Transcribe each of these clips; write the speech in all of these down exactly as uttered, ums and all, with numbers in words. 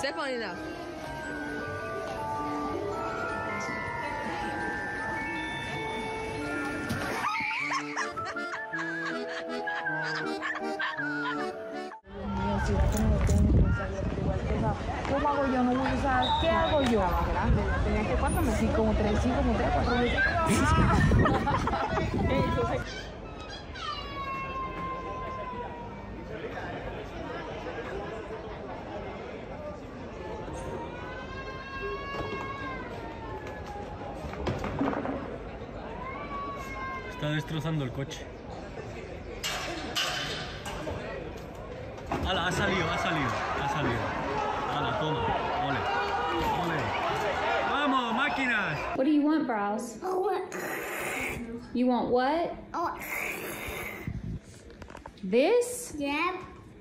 Definitely enough. ¿Cómo hago yo? No voy a usar. ¿Qué hago yo? Tenía que cuánto meses, como tres, sí, como tres, cuatro meses. Está destrozando el coche. ¡Hala! Ha salido, ha salido, ha salido. ¡Hala, toma! ¡Ole! ¡Ole! ¡Vamos, máquinas! What do you want, Browse? You want what? This? Yeah.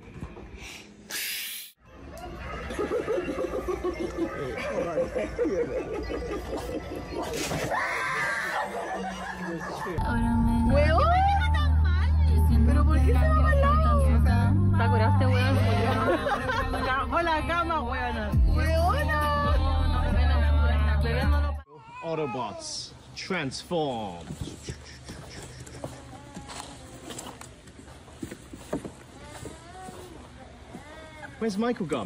¿Pero por qué se va al lado? ¿Te acuerdas, weón? Bajo la cama, weón. Autobots, transform. Where's Michael gone?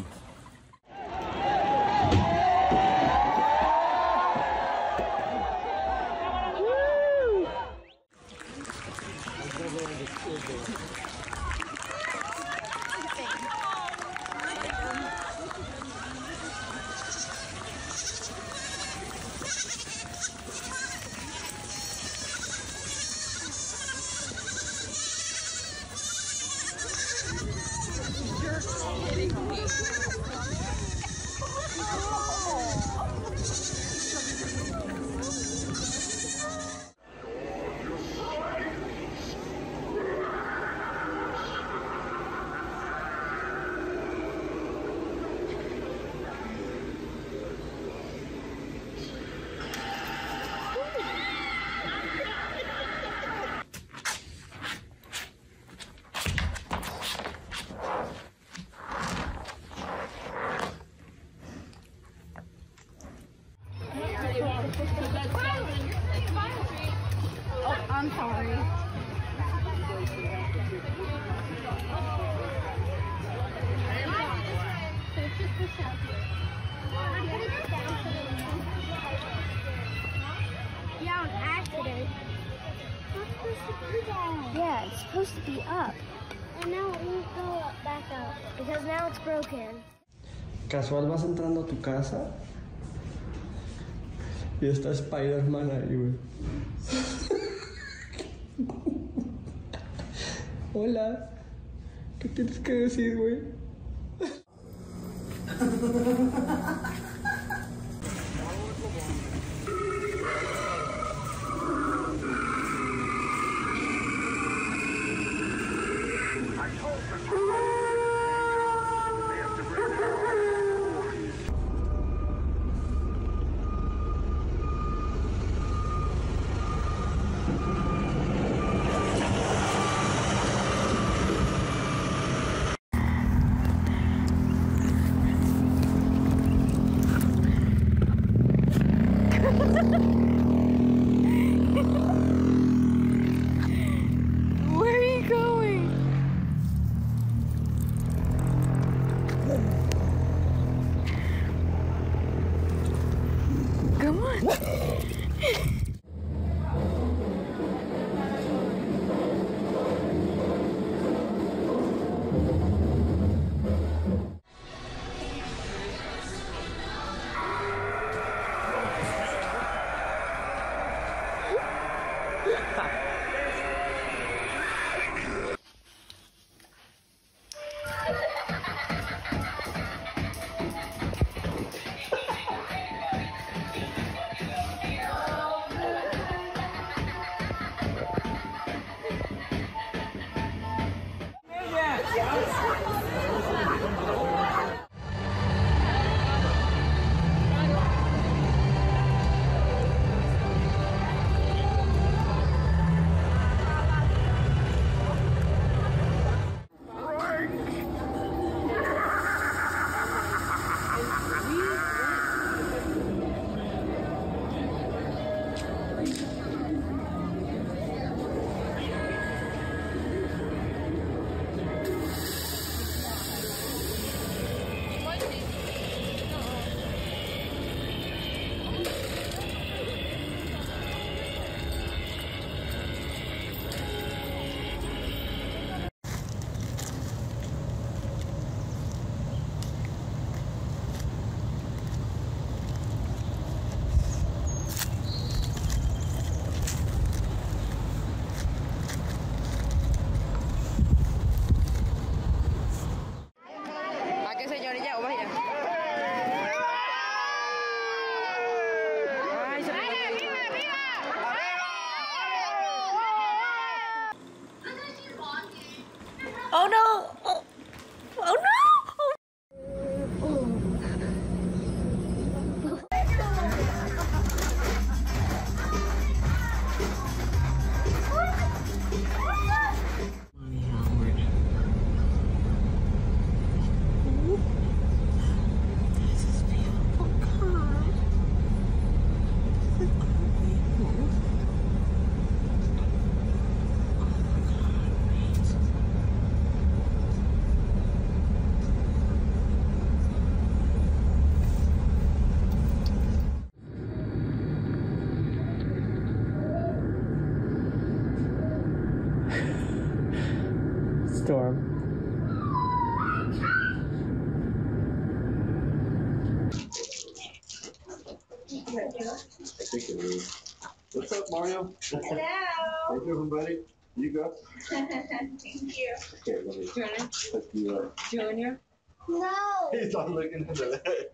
I'm sorry. Yeah, on accident. It's supposed to be down. Yeah, it's supposed to be up. And now it won't go up, back up because now it's broken. Casual vas entrando a tu casa y está Spider-Man ahí, güey. Hola, ¿qué tienes que decir, güey? Oh no! Oh, oh no! Oh. Storm. What's up, Mario? Hello. How you doing, buddy? You go. Thank you. Okay, let me hook you up. Junior? No. He's not looking at the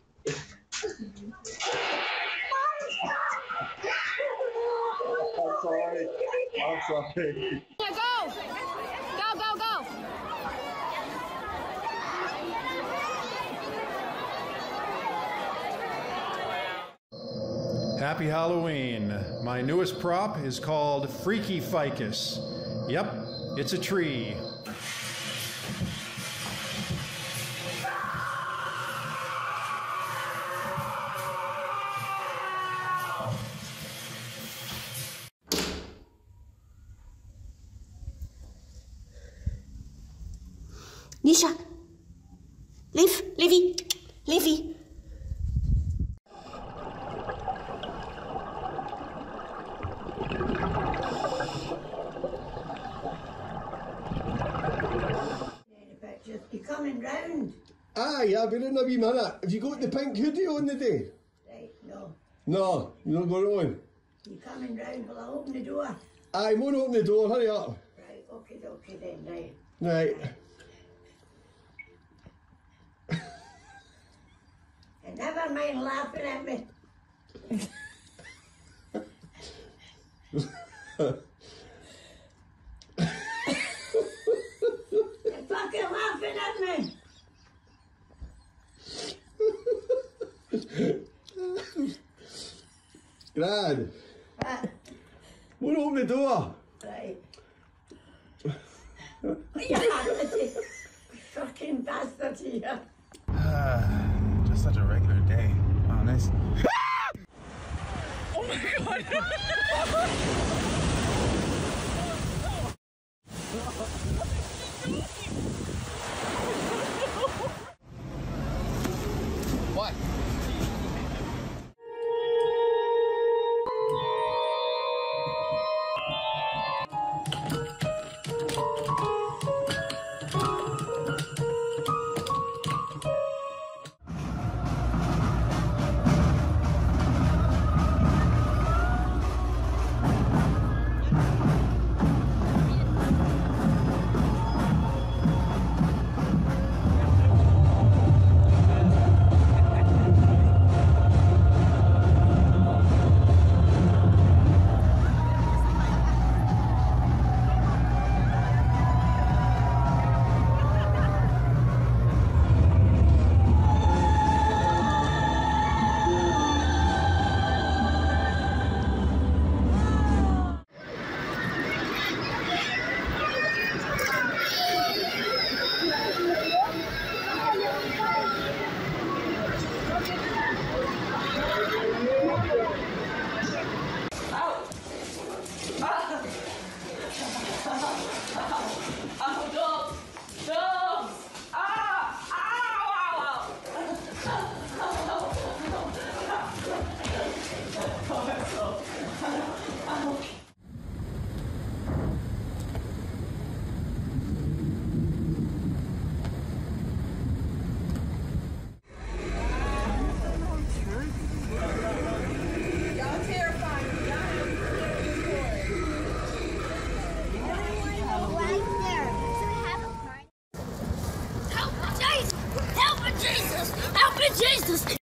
I'm sorry. I'm sorry. Go! Go, go, go! Happy Halloween. My newest prop is called Freaky Ficus. Yep, it's a tree. Nisha! Liv! Livy! Livy! You coming round? Aye, I've been in a wee minute. Have you got the pink hoodie on the day? Right, no. No, you not got it on? You coming round? Will I open the door? Aye, won't open the door, hurry up. Right, okay, okay then, right. Right. And never mind laughing at me. You're fucking laughing at me. Grad. Uh, Won't open the door. right. You fucking bastard here. Just such a regular day, honest. Oh my god! What? Jesus! Help me, Jesus!